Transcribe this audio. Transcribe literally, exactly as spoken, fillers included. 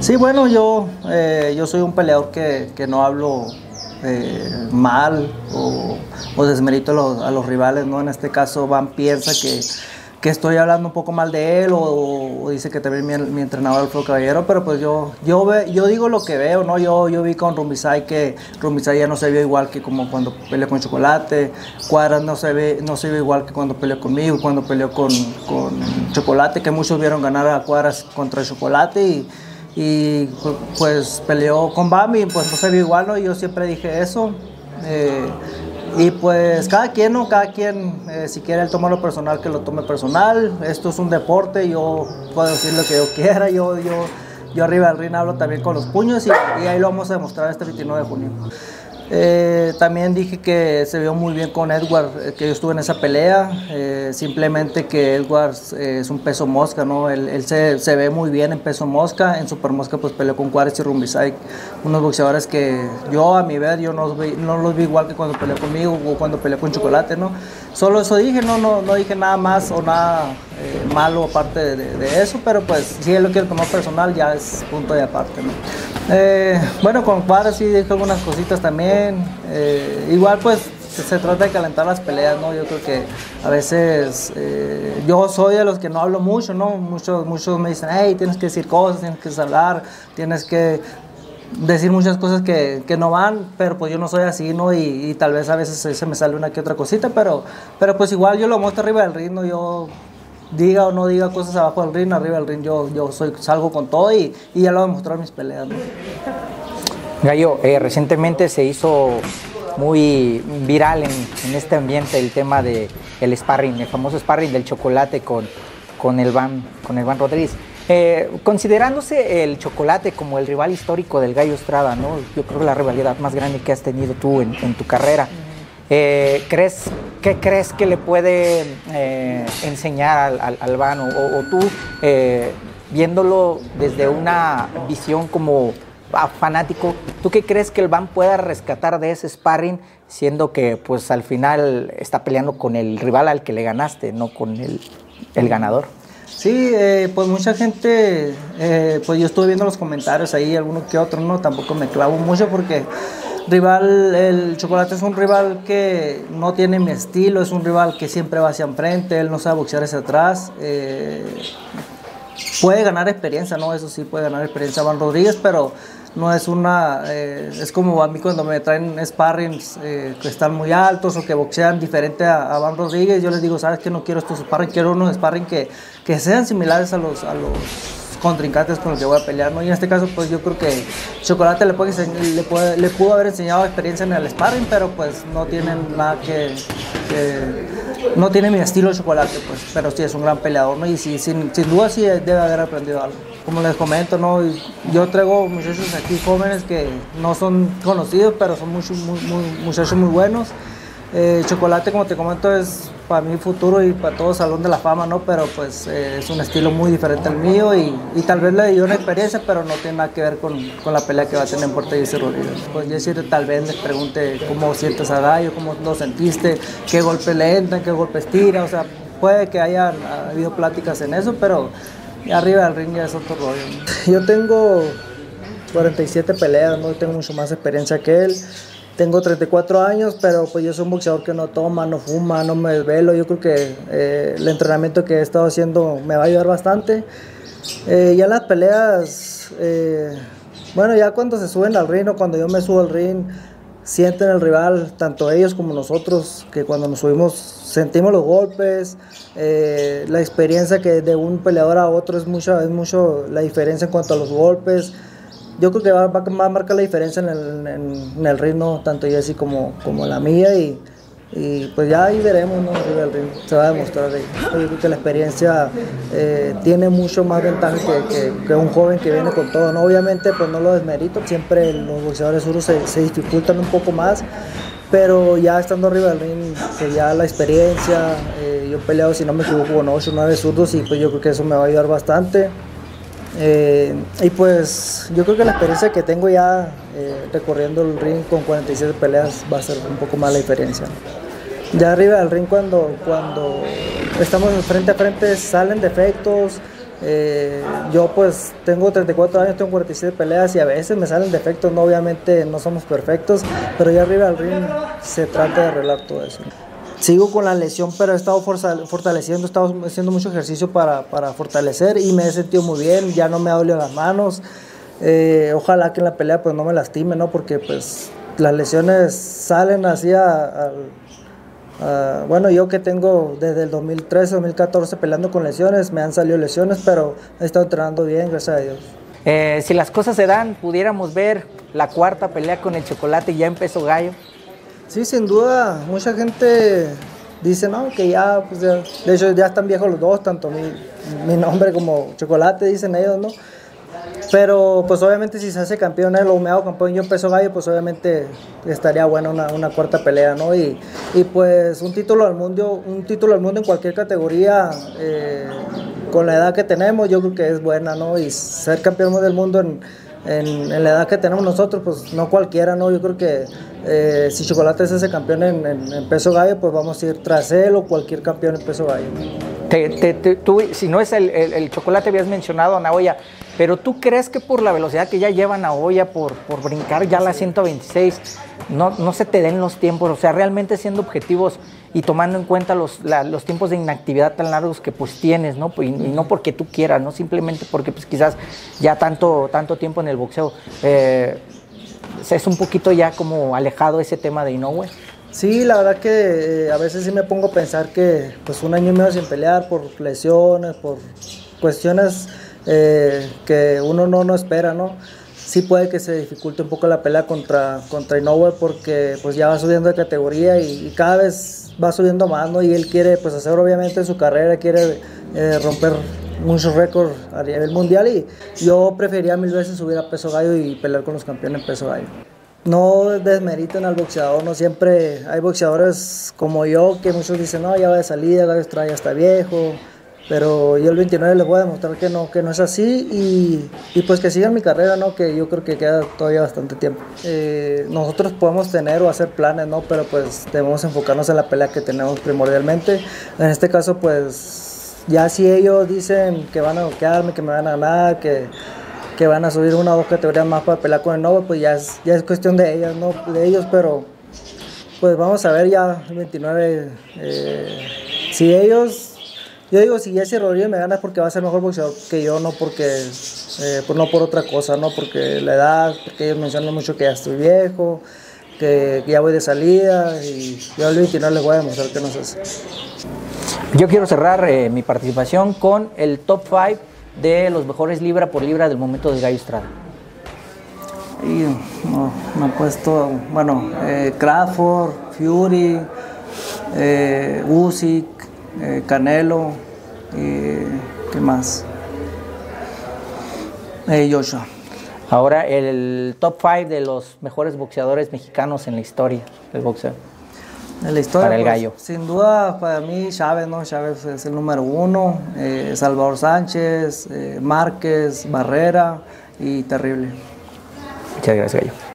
Sí, bueno, yo, eh, yo soy un peleador que, que no hablo eh, mal o, o desmerito a los, a los rivales, ¿no? En este caso, Van piensa que, que estoy hablando un poco mal de él o, o dice que también mi, mi entrenador Alfredo Caballero, pero pues yo, yo, ve, yo digo lo que veo, ¿no? Yo, yo vi con Rumbisay que Rumbisay ya no se vio igual que como cuando peleó con Chocolate, Cuadras no se ve, no se vio igual que cuando peleó conmigo, cuando peleó con, con Chocolate, que muchos vieron ganar a Cuadras contra Chocolate y y pues peleó con Bam y pues no se vio igual, ¿no? Yo siempre dije eso. Eh, y pues cada quien, ¿no? Cada quien, eh, si quiere él tomarlo personal, que lo tome personal. Esto es un deporte, yo puedo decir lo que yo quiera. Yo, yo, yo arriba del ring hablo también con los puños y, y ahí lo vamos a demostrar este veintinueve de junio. Eh, también dije que se vio muy bien con Edward, eh, que yo estuve en esa pelea, eh, simplemente que Edward eh, es un peso mosca, ¿no? Él, él se, se ve muy bien en peso mosca, en super mosca pues peleó con Cuadras y Rumbisay, unos boxeadores que yo a mi ver yo no los, vi, no los vi igual que cuando peleó conmigo o cuando peleó con Chocolate, ¿no? Solo eso dije, no, no, no dije nada más o nada eh, malo aparte de, de, de eso, pero pues si él lo quiere tomar personal ya es punto de aparte, ¿no? Eh, bueno, con Cuadras sí dije algunas cositas también, eh, igual pues se trata de calentar las peleas, ¿no? Yo creo que a veces eh, yo soy de los que no hablo mucho, ¿no? Muchos, muchos me dicen, hey, tienes que decir cosas, tienes que hablar, tienes que decir muchas cosas que, que no van, pero pues yo no soy así, ¿no? Y, y tal vez a veces se, se me sale una que otra cosita, pero, pero pues igual yo lo muestro arriba del ring, ¿no? Yo diga o no diga cosas abajo del ring, arriba del ring yo, yo soy, salgo con todo y, y ya lo voy a mostrar en mis peleas, ¿no? Gallo, eh, recientemente se hizo muy viral en, en este ambiente el tema del de sparring, el famoso sparring del Chocolate con, con, el, Van, con el Van Rodríguez. Eh, considerándose el Chocolate como el rival histórico del Gallo Estrada, ¿no? Yo creo que la rivalidad más grande que has tenido tú en, en tu carrera. Eh, ¿crees, ¿Qué crees que le puede eh, enseñar al, al, al Van? O, o tú, eh, viéndolo desde una visión como fanático, ¿tú qué crees que el Van pueda rescatar de ese sparring, siendo que pues al final está peleando con el rival al que le ganaste, no con el, el ganador? Sí, eh, pues mucha gente, eh, pues yo estuve viendo los comentarios ahí, algunos que otros, no, tampoco me clavo mucho porque rival, el Chocolate es un rival que no tiene mi estilo, es un rival que siempre va hacia enfrente, él no sabe boxear hacia atrás, eh, puede ganar experiencia, ¿no? Eso sí, puede ganar experiencia Van Rodríguez, pero no es una, eh, es como a mí cuando me traen sparrings eh, que están muy altos o que boxean diferente a, a Van Rodríguez, yo les digo, sabes que no quiero estos sparring, quiero unos sparring que, que sean similares a los, a los contrincantes con los que voy a pelear, ¿no? Y en este caso, pues yo creo que Chocolate le, puede, le, puede, le pudo haber enseñado experiencia en el sparring, pero pues no tienen nada que, que no tiene mi estilo de Chocolate, pues, pero sí es un gran peleador, ¿no? Y sí, sin, sin duda sí debe haber aprendido algo. Como les comento, ¿no? Yo traigo muchachos aquí jóvenes que no son conocidos, pero son muy, muy, muy, muchachos muy buenos. Eh, Chocolate, como te comento, es para mí futuro y para todo Salón de la Fama, ¿no? Pero pues eh, es un estilo muy diferente al mío y, y tal vez le dio una experiencia, pero no tiene nada que ver con, con la pelea que va a tener en Puerto Jesse Rodríguez. Pues Jesse tal vez les pregunte cómo sientes a Gallo, cómo lo sentiste, qué golpes le entran, qué golpes tira, o sea, puede que haya habido pláticas en eso, pero arriba del ring ya es otro rollo, ¿no? Yo tengo cuarenta y siete peleas, ¿no? Tengo mucho más experiencia que él. Tengo treinta y cuatro años, pero pues yo soy un boxeador que no toma, no fuma, no me desvelo. Yo creo que eh, el entrenamiento que he estado haciendo me va a ayudar bastante. Eh, ya las peleas, eh, bueno, ya cuando se suben al ring o cuando yo me subo al ring, sienten el rival, tanto ellos como nosotros, que cuando nos subimos sentimos los golpes, eh, la experiencia que de un peleador a otro es mucho, es mucho la diferencia en cuanto a los golpes. Yo creo que va, va, va a marcar la diferencia en el, en, en el ritmo, tanto Jesse como, como la mía, y, y pues ya ahí veremos, ¿no? Arriba del ring se va a demostrar ahí. Yo creo que la experiencia eh, tiene mucho más ventaja que, que, que un joven que viene con todo, ¿no? Obviamente pues no lo desmerito, siempre los boxeadores duros se, se dificultan un poco más, pero ya estando arriba del ring, pues ya la experiencia, eh, yo he peleado, si no me equivoco, con ocho o nueve zurdos y pues yo creo que eso me va a ayudar bastante. Eh, y pues yo creo que la experiencia que tengo ya eh, recorriendo el ring con cuarenta y siete peleas va a ser un poco más la diferencia, ¿no? Ya arriba del ring cuando, cuando estamos frente a frente salen defectos Eh, yo pues tengo treinta y cuatro años, tengo cuarenta y siete peleas y a veces me salen defectos, no, obviamente no somos perfectos, pero ya arriba del ring se trata de arreglar todo eso. Sigo con la lesión, pero he estado fortaleciendo, he estado haciendo mucho ejercicio para, para fortalecer y me he sentido muy bien, ya no me ha dolido las manos. Eh, ojalá que en la pelea pues no me lastime, ¿no? Porque pues las lesiones salen así a, a, a, bueno, yo que tengo desde el dos mil trece, dos mil catorce peleando con lesiones, me han salido lesiones, pero he estado entrenando bien, gracias a Dios. Eh, si las cosas se dan, pudiéramos ver la cuarta pelea con el Chocolate ya en peso gallo. Sí, sin duda, mucha gente dice, no, que ya, pues ya, de hecho ya están viejos los dos, tanto mi, mi nombre como Chocolate, dicen ellos, ¿no? Pero pues obviamente si se hace campeón él o me hago campeón yo en peso gallo, pues obviamente estaría buena una, una cuarta pelea, ¿no? Y, y pues un título al mundo, un título al mundo en cualquier categoría, eh, con la edad que tenemos, yo creo que es buena, ¿no? Y ser campeón del mundo en, en, en la edad que tenemos nosotros, pues no cualquiera, ¿no? Yo creo que eh, si Chocolate es ese campeón en, en, en peso gallo, pues vamos a ir tras él o cualquier campeón en peso gallo. Te, te, te, tú, si no es el, el, el Chocolate, habías mencionado a Naoya, pero ¿tú crees que por la velocidad que ya lleva Naoya, por, por brincar ya la ciento veintiséis, no, no se te den los tiempos? O sea, realmente siendo objetivos y tomando en cuenta los, la, los tiempos de inactividad tan largos que pues tienes, ¿no? Y, y no porque tú quieras, ¿no? Simplemente porque pues quizás ya tanto, tanto tiempo en el boxeo, eh, es un poquito ya como alejado ese tema de Inoue. Sí, la verdad que eh, a veces sí me pongo a pensar que pues un año y medio sin pelear por lesiones, por cuestiones eh, que uno no, no espera, ¿no? Sí puede que se dificulte un poco la pelea contra, contra Inoue porque pues ya va subiendo de categoría y, y cada vez va subiendo más, ¿no? Y él quiere pues hacer obviamente su carrera, quiere eh, romper muchos récords a nivel mundial y yo preferiría mil veces subir a peso gallo y pelear con los campeones en peso gallo. No desmeriten al boxeador, no siempre hay boxeadores como yo que muchos dicen, no, ya va de salida, ya está viejo, pero yo el veintinueve les voy a demostrar que no, que no es así y, y pues que sigan mi carrera, ¿no? Que yo creo que queda todavía bastante tiempo. Eh, nosotros podemos tener o hacer planes, ¿no? Pero pues debemos enfocarnos en la pelea que tenemos primordialmente. En este caso, pues ya si ellos dicen que van a noquearme, que me van a ganar, que... que van a subir una o dos categorías más para pelear con el Inoue, pues ya es, ya es cuestión de ellas, ¿no? De ellos, pero pues vamos a ver ya el veintinueve, eh, si ellos, yo digo, si Jesse Rodríguez me gana es porque va a ser mejor boxeador que yo, no porque, eh, pues no por otra cosa, ¿no? Porque la edad, porque ellos mencionan mucho que ya estoy viejo, que, que ya voy de salida y yo el veintinueve les voy a demostrar que no es así. Yo quiero cerrar eh, mi participación con el top cinco de los mejores libra por libra del momento del Gallo Estrada. Y no, me he puesto, bueno, eh, Crawford, Fury, eh, Usyk, eh, Canelo, eh, ¿qué más? Eh, Joshua. Ahora el top cinco de los mejores boxeadores mexicanos en la historia del boxeo. En la historia, para el pues, Gallo. Sin duda, para mí Chávez, ¿no? Chávez es el número uno, eh, Salvador Sánchez, eh, Márquez, Barrera y Terrible. Muchas gracias, Gallo.